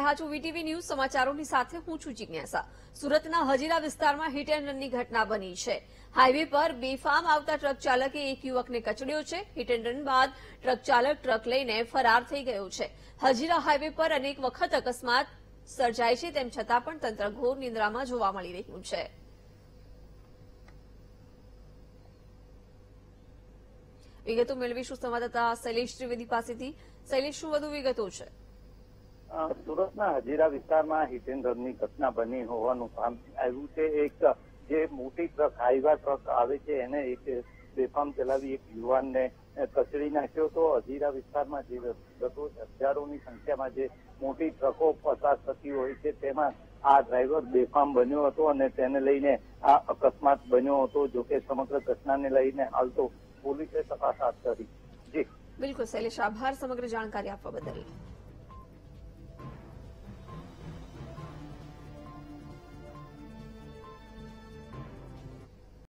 રહ્યા છો VTV news સમાચારોની સાથે હું છું જિજ્ઞાસા। સુરતના હજીરા વિસ્તારમાં હિટ એન્ડ રનની ઘટના બની છે। હાઈવે પર બેફામ આવતા ટ્રક ચાલકે એક યુવકને કચડ્યો છે। હિટ એન્ડ રન બાદ ટ્રક ચાલક ટ્રક લઈને ફરાર થઈ ગયો છે। હજીરા હાઈવે પર અનેક વખત અકસ્માત સર્જાય છે, તેમ છતાં પણ તંત્ર ઘોર નિંદ્રામાં જોવા મળી રહ્યું છે। વિગતો મેળવીશું સંવાદદાતા શૈલેષ ત્રિવેદી પાસેથી। શૈલેષ, શું વધુ વિગતો છે? સુરતના હજીરા વિસ્તારમાં હિટ એન્ડ રનની ઘટના બની હોવાનું સામે આવ્યું છે। એક જે મોટી ટ્રક હાઈવા ટ્રક આવે છે એને એક બેફામ ચલાવી એક યુવાનને કચડી નાખ્યો હતો। હજીરા વિસ્તારમાં જે દરરોજ હજારોની સંખ્યામાં જે મોટી ટ્રકો પસાર થતી હોય છે તેમાં આ ડ્રાઈવર બેફામ બન્યો હતો અને તેને લઈને આ અકસ્માત બન્યો હતો। જોકે સમગ્ર ઘટનાને લઈને હાલ તો પોલીસે તપાસ હાથ ધરી છે। બિલકુલ શૈલેષ, આભાર સમગ્ર જાણકારી આપવા બદલ।